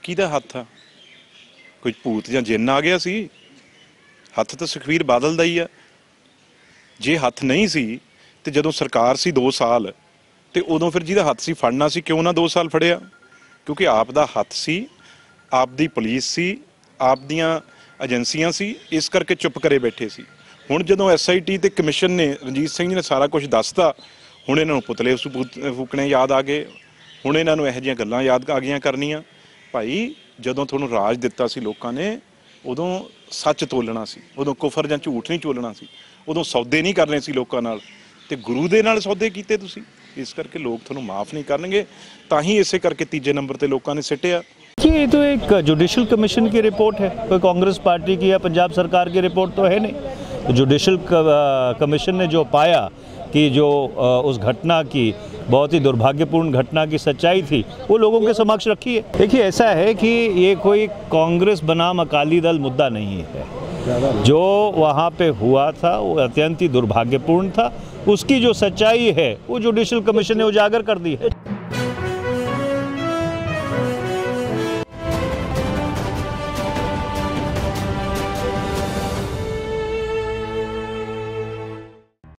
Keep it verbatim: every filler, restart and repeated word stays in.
किहदा हत्थ आ? कोई भूत जां जिन्न आ गया सी? हत्थ तो सुखबीर बादल दा ही आ। जे हत्थ नहीं सी ते जदों सरकार सी दो साल ते उदों फिर जिहदा हत्थ सी फड़ना सी, क्यों ना दो साल फड़िया? क्योंकि आप दा हत्थ सी, आप दी पुलिस सी, आप दियां एजेंसियां सी, इस करके चुप करे बैठे सी। हुण जदों एस आई टी ते कमिशन ने रणजीत सिंह जी ने सारा कुछ दसता, हुण इन्हां नूं पुतले फूकने याद आ गए, हुण इन्हां नूं इहो जिहियां गल्लां याद आ गईयां करनियां। भाई जदों तुहानूं राज दित्ता सी लोकां ने, उदों सच तोलना सी, उदों कुफर जां झूठ नहीं चोलना सी, उदों सौदे नहीं करने सी लोकां नाल, ते गुरु दे नाल सौदे कीते तुसीं। इस करके लोग तुहानूं माफ़ नहीं करनगे, तां ही इसे करके तीजे नंबर ते लोकां ने सिटिया। ये तो एक जुडिशल कमीशन की रिपोर्ट है, कोई कांग्रेस पार्टी की या पंजाब सरकार की रिपोर्ट तो है नहीं। जुडिशल कमीशन ने जो पाया कि जो उस घटना की बहुत ही दुर्भाग्यपूर्ण घटना की सच्चाई थी, वो लोगों के समक्ष रखी है। देखिए, ऐसा है कि ये कोई कांग्रेस बनाम अकाली दल मुद्दा नहीं है। जो वहाँ पे हुआ था वो अत्यंत ही दुर्भाग्यपूर्ण था। उसकी जो सच्चाई है वो जुडिशल कमीशन ने उजागर कर दी है।